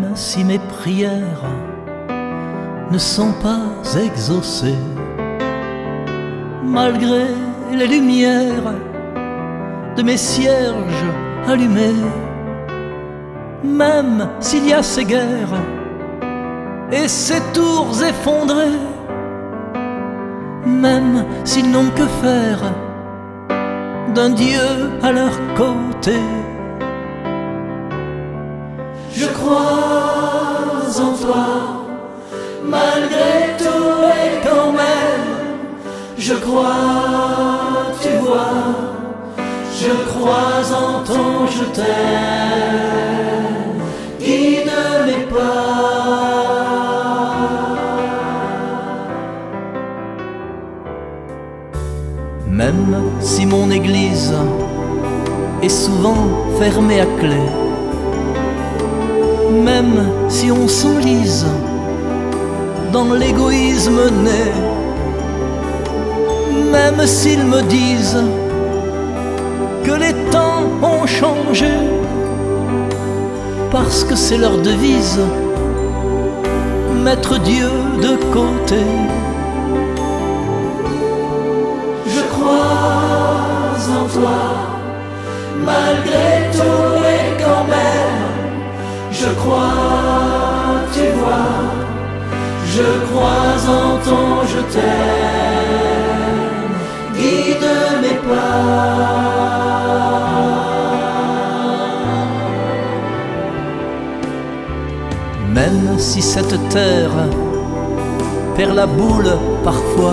Même si mes prières ne sont pas exaucées, malgré les lumières de mes cierges allumés, même s'il y a ces guerres et ces tours effondrées, même s'ils n'ont que faire d'un Dieu à leur côté, je crois en toi, malgré tout et quand même, je crois, tu vois, je crois en ton je t'aime, guide mes pas. Même si mon église est souvent fermée à clé, même si on s'enlise dans l'égoïsme né, même s'ils me disent que les temps ont changé, parce que c'est leur devise, mettre Dieu de côté. Je crois en toi, malgré tout et quand même, je crois, tu vois, je crois en ton je t'aime, guide mes pas. Même si cette terre perd la boule parfois,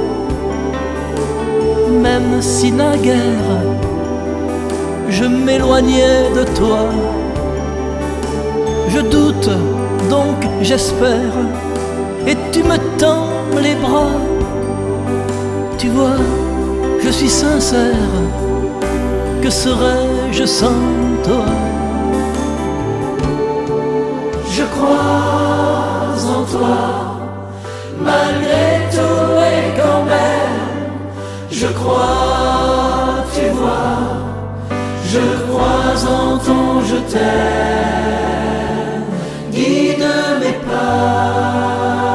même si naguère je m'éloignais de toi, je doute donc j'espère, et tu me tends les bras. Tu vois, je suis sincère, que serais-je sans toi? Je crois en toi, malgré tout et quand même, je crois, tu vois, je crois en ton je t'aime, guide mes pas.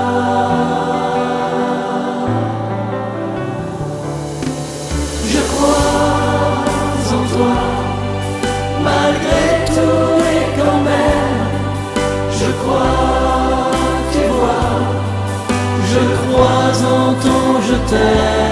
Je crois en toi, malgré tout et quand même, je crois, tu vois, je crois en ton je t'aime.